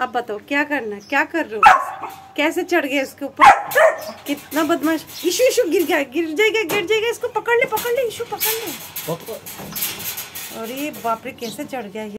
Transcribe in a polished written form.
अब बताओ क्या करना है, क्या कर रहे हो? कैसे चढ़ गया इसके ऊपर? कितना बदमाश। इशू इशू गिर गया, गिर जाएगा। इसको पकड़ ले इशू, पकड़ ले। अरे बाप रे, कैसे चढ़ गया ये।